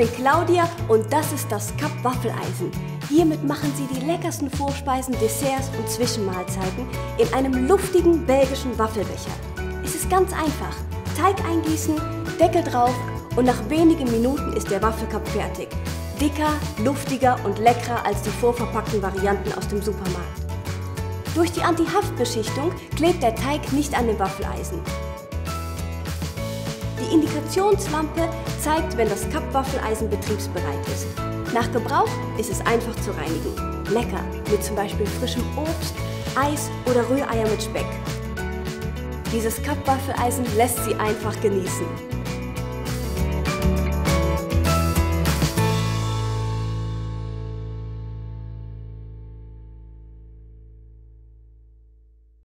bin Claudia und das ist das Kapp-Waffeleisen. Hiermit machen Sie die leckersten Vorspeisen, Desserts und Zwischenmahlzeiten in einem luftigen belgischen Waffelbecher. Es ist ganz einfach. Teig eingießen, Deckel drauf und nach wenigen Minuten ist der Waffelkapp fertig. Dicker, luftiger und leckerer als die vorverpackten Varianten aus dem Supermarkt. Durch die Anti-Haft-Beschichtung klebt der Teig nicht an dem Waffeleisen. Die Indikationslampe zeigt, wenn das Kapp-Waffeleisen betriebsbereit ist. Nach Gebrauch ist es einfach zu reinigen. Lecker mit zum Beispiel frischem Obst, Eis oder Rühreier mit Speck. Dieses Kapp-Waffeleisen lässt Sie einfach genießen.